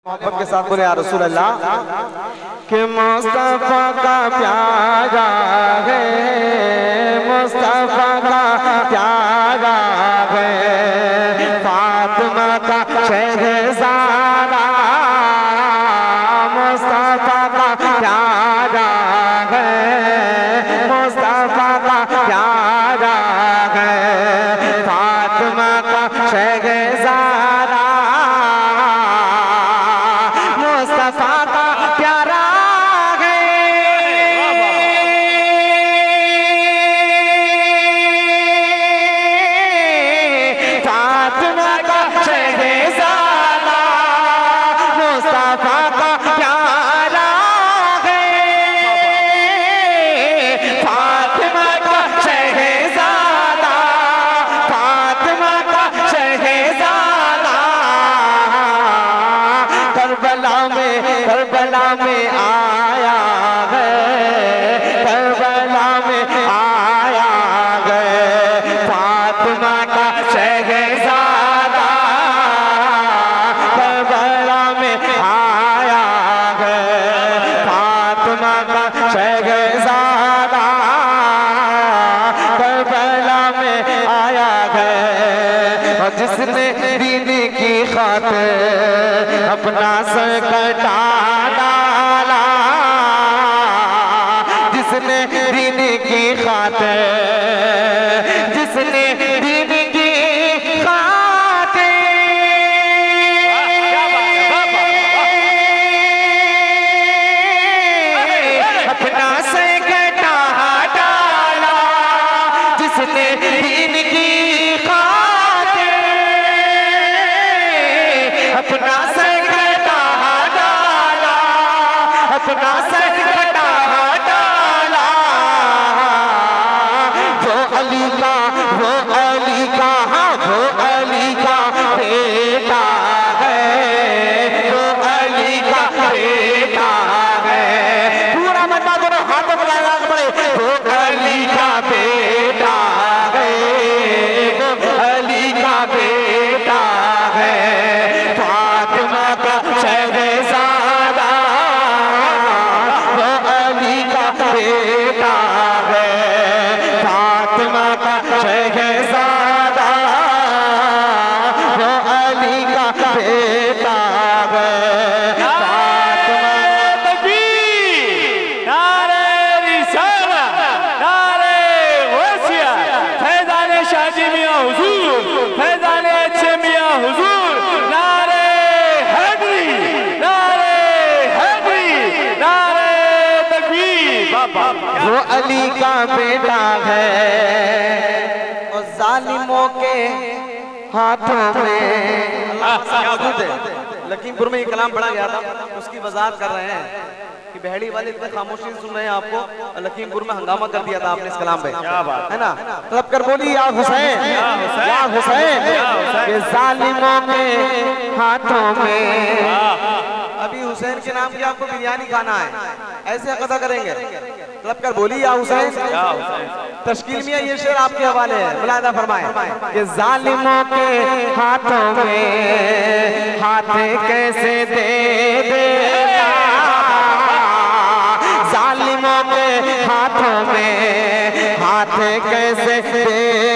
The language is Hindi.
मोहब्बत के साथ बोले या रसूल अल्लाह कि मुस्तफा का प्यारा है, मुस्तफा का प्यारा है, फातिमा का शहज़ादा मुस्तफा का प्यारा है, मुस्तफा का प्यारा है, फातिमा का शहज़ादा मुस्तफा का प्यारा है, फातिमा का शहज़ादा मुस्तफा का प्यारा है, फातिमा का शहज़ादा, फातिमा का शहज़ादा करबला में आया है, करबला में आया है, फातिमा का शहज़ादा करबला में आया है, फातिमा का शहज़ादा करबला में आया है। और जिसने दीन की खातिर अपना सर कटा डाला, जिसने दीन की खातिर, जिसने दीन की खातिर अपना सर कटा डाला, जिसने दीन की खातिर अपना सर कटा डाला, अपना सर कटा डाला, वो अली का, वो अली का, हाँ वो अली का बेटा है, वो अली का बेटा है। पूरा मन्ना दोनों हाथों में लगा के पड़े, वो अली का बेटा है, वो अली का बेटा है, फातिमा का शहज़ादा वो अली का बेटा है, फातिमा का शहज़ादा वो अली का बेटा है, फातिमा तकबीर, नारे रिसालत, नारे वसिया, फैज़ाने शाजी मियां हुजूर, फैज़ाने अच्छे मियां हुजूर, नारे हैदरी, नारे हैदरी, नारे तकबीर। बाबा वो अली का बेटा है और जालिमों के हाथों में मौजूद है। लखीमपुर में ये कलाम पढ़ा गया था, उसकी वजाहत कर रहे हैं कि बहड़ी वाले इतने खामोशी सुन रहे हैं आपको, और लखीमपुर में हंगामा कर दिया था आपने इस कलाम पे, है ना? तलब कर बोली या हुसैन, या हुसैन, ये जालिमों के हाथों में। अभी हुसैन के नाम की आपको बिरयानी खाना है, ऐसे अदा करेंगे। तलब कर बोली या हुसैन। तश्कील में ये शेर आपके हवाले है, मुलाहिदा फरमाएं कि जालिमों के हाथों में हाथ कैसे दे देना, जालिमों के हाथों में हाथ कैसे दे